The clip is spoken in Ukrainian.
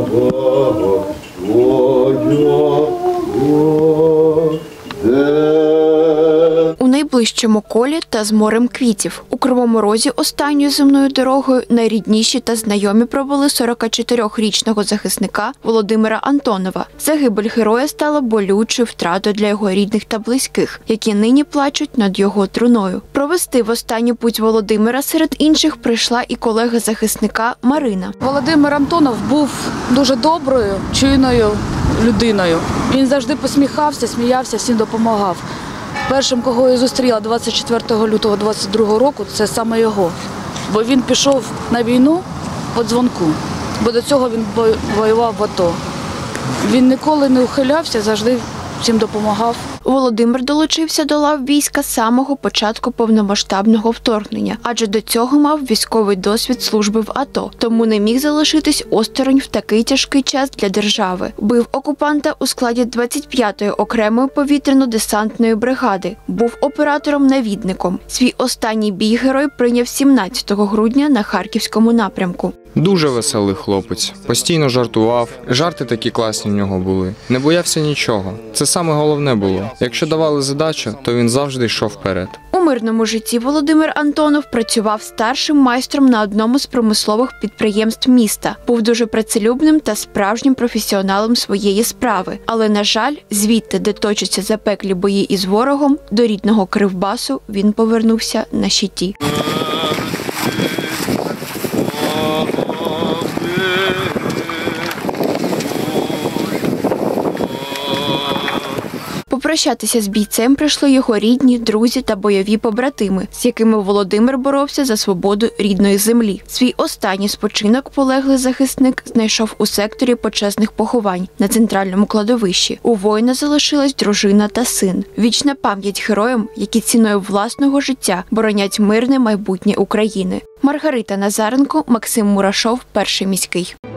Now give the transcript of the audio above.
У найближчому колі та з морем квітів. У Кривому Розі останньою земною дорогою найрідніші та знайомі провели 44-річного захисника Володимира Антонова. Загибель героя стала болючою втратою для його рідних та близьких, які нині плачуть над його труною. Провести в останню путь Володимира серед інших прийшла і колега захисника Марина. Володимир Антонов був дуже доброю, чуйною людиною. Він завжди посміхався, сміявся, всім допомагав. Першим, кого я зустріла 24 лютого 22 року, це саме його. Бо він пішов на війну по дзвонку, бо до цього він воював в АТО. Він ніколи не ухилявся, завжди всім допомагав. Володимир долучився до лав війська з самого початку повномасштабного вторгнення, адже до цього мав військовий досвід служби в АТО, тому не міг залишитись осторонь в такий тяжкий час для держави. Бив окупанта у складі 25-ї окремої повітряно-десантної бригади, був оператором-навідником. Свій останній бій герой прийняв 17 грудня на Харківському напрямку. Дуже веселий хлопець, постійно жартував, жарти такі класні в нього були. Не боявся нічого, це саме головне було. Якщо давали задачу, то він завжди йшов вперед. У мирному житті Володимир Антонов працював старшим майстром на одному з промислових підприємств міста. Був дуже працелюбним та справжнім професіоналом своєї справи. Але, на жаль, звідти, де точаться запеклі бої із ворогом, до рідного Кривбасу він повернувся на щиті. Попрощатися з бійцем прийшли його рідні, друзі та бойові побратими, з якими Володимир боровся за свободу рідної землі. Свій останній спочинок полеглий захисник знайшов у секторі почесних поховань на центральному кладовищі. У воїна залишилась дружина та син. Вічна пам'ять героям, які ціною власного життя боронять мирне майбутнє України. Маргарита Назаренко, Максим Мурашов, Перший міський.